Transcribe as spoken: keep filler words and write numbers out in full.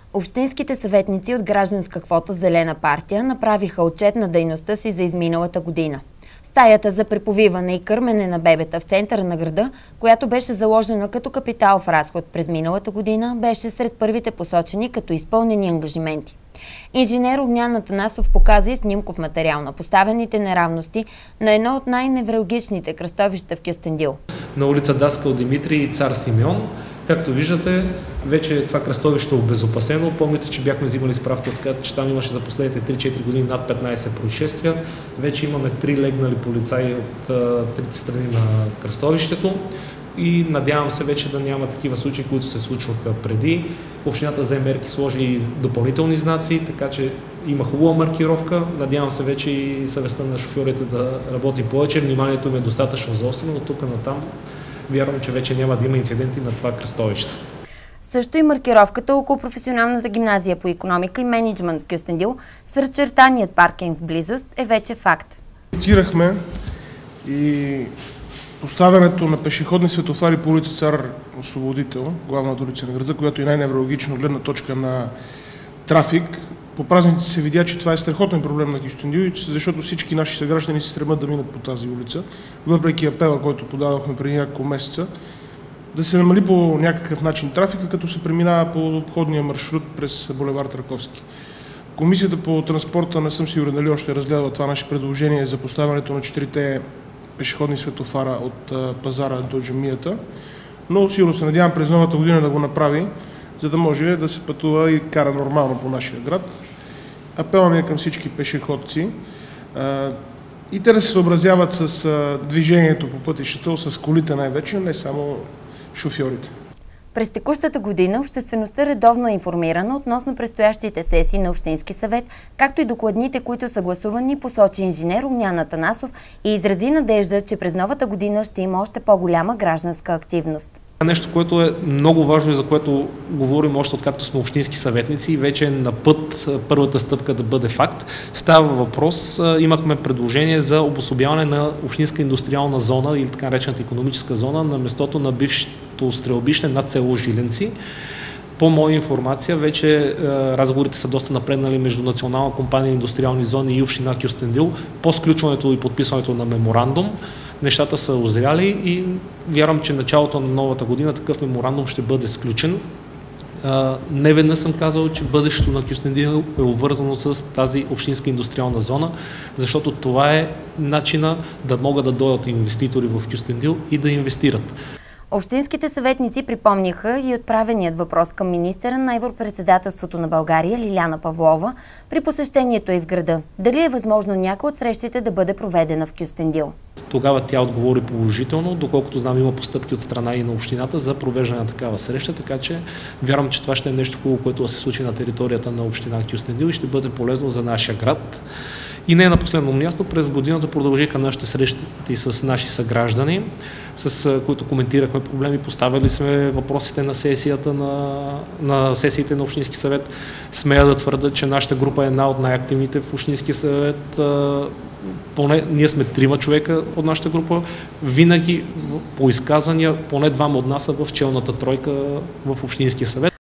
Общинските съветници от гражданска квота Зелена партия направиха отчет на дейността си за изминалата година. Стаята за преповиване и кърмене на бебета в центъра на града, която беше заложена като капиталов разход през миналата година, беше сред първите посочени като изпълнени ангажименти. Инженер Огнян Атанасов показа и снимков материал на поставените неравности на едно от най-невралгичните кръстовища в Кюстендил. На улица Даскал Димитрий и Цар Симеон. Както виждате, вече това кръстовище е обезопасено. Помните, че бяхме взимали справка от така, че там имаше за последните три-четири години над петнайсет происшествия. Вече имаме три легнали полицаи от а, трите страни на кръстовището и надявам се вече да няма такива случаи, които се случваха преди. Общината взе мерки, сложи и допълнителни знаци, така че има хубава маркировка. Надявам се вече и съвестта на шофьорите да работи повече. Вниманието им е достатъчно заострено, но тук натам вярвам, че вече няма да има инциденти на това кръстовище. Също и маркировката около професионалната гимназия по икономика и мениджмънт в Кюстендил с разчертаният паркинг в близост е вече факт. Цирахме и поставянето на пешеходни светофари по улица Цар Освободител, главната улица на града, която е най-невралгично гледна точка на трафик. По празниците се видя, че това е страхотен проблем на Кюстендил, защото всички наши съграждани се стремят да минат по тази улица, въпреки апела, който подадохме преди няколко месеца, да се намали по някакъв начин трафика, като се преминава по обходния маршрут през булевард Раковски. Комисията по транспорта, не съм сигурен дали още разгледала това наше предложение за поставянето на четирите пешеходни светофара от пазара до джамията, но сигурно се надявам през новата година да го направи, за да може да се пътува и кара нормално по нашия град. Апелът ми е към всички пешеходци и те да се съобразяват с движението по пътищата, с колите най-вече, не само шофьорите. През текущата година обществеността редовно е информирана относно предстоящите сесии на Общински съвет, както и докладните, които са гласувани, посочи инженер Огнян Атанасов и изрази надежда, че през новата година ще има още по-голяма гражданска активност. Нещо, което е много важно и за което говорим още откакто сме общински съветници и вече е на път първата стъпка да бъде факт. Става въпрос, имахме предложение за обособяване на общинска индустриална зона или така наречената икономическа зона на местото на бившето стрелбище над село Жиленци. По моя информация, вече разговорите са доста напреднали между Национална компания индустриални зони и община Кюстендил по сключването и подписването на меморандум. Нещата са озряли и вярвам, че началото на новата година такъв меморандум ще бъде сключен. Не веднъж съм казал, че бъдещето на Кюстендил е обвързано с тази общинска индустриална зона, защото това е начина да могат да дойдат инвеститори в Кюстендил и да инвестират. Общинските съветници припомниха и отправеният въпрос към министъра на Европредседателството на България Лиляна Павлова при посещението й в града. Дали е възможно някоя от срещите да бъде проведена в Кюстендил? Тогава тя отговори положително, доколкото знам има постъпки от страна и на общината за провеждане на такава среща, така че вярвам, че това ще е нещо хубаво, което да се случи на територията на община Кюстендил и ще бъде полезно за нашия град. И не на последно място, през годината продължиха нашите срещи с наши съграждани, с които коментирахме проблеми, поставили сме въпросите на сесията на, на сесиите на Общински съвет. Смея да твърда, че нашата група е една от най-активните в Общински съвет. Поне ние сме трима човека от нашата група. Винаги по изказвания поне двама от нас са в челната тройка в Общинския съвет.